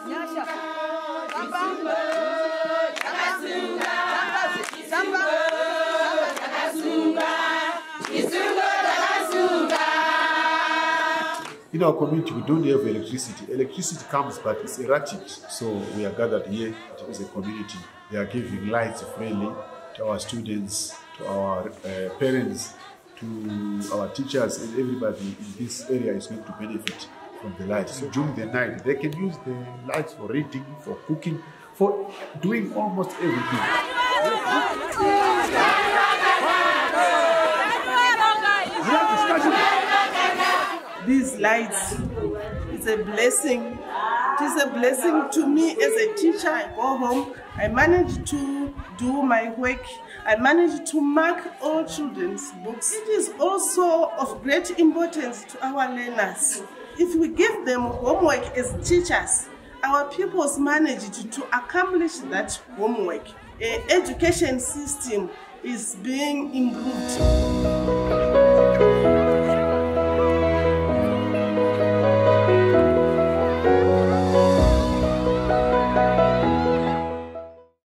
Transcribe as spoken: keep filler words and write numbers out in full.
In our community, we don't have electricity. Electricity comes, but it's erratic. So we are gathered here as a community. They are giving lights freely to our students, to our uh, parents, to our teachers, and everybody in this area is going to benefit from the lights. So during the night, they can use the lights for reading, for cooking, for doing almost everything. These lights is a blessing. It is a blessing to me as a teacher. I go home, I manage to do my work, I manage to mark all children's books. It is also of great importance to our learners. If we give them homework as teachers, our pupils manage to, to accomplish that homework. The education system is being improved.